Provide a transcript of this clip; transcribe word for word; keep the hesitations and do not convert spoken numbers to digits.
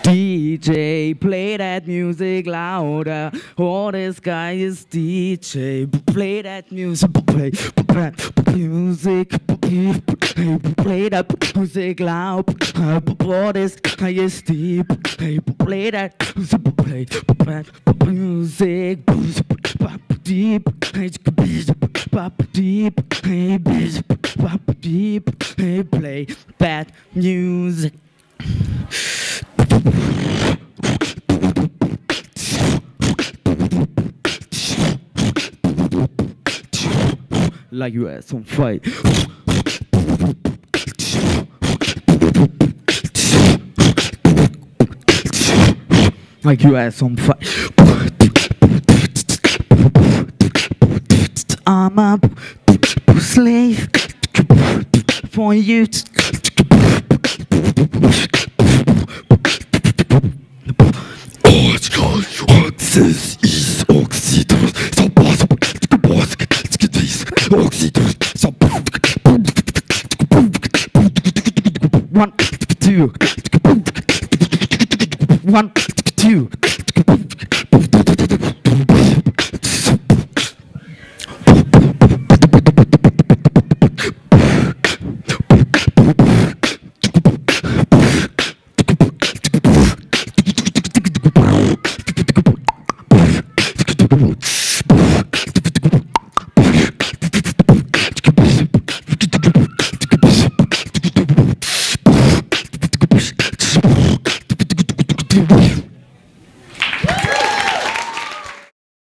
D J, play that music louder. Oh, this guy is D J. Play that music, play, play music, play that music loud. Oh, this guy is D J. Play that music, play, play music, deep, pop deep, hey, pop deep, hey, play that music. Like you had some fight. Like you had some fight. I'm a slave for you. This is Oxytocin. One, two, one, two.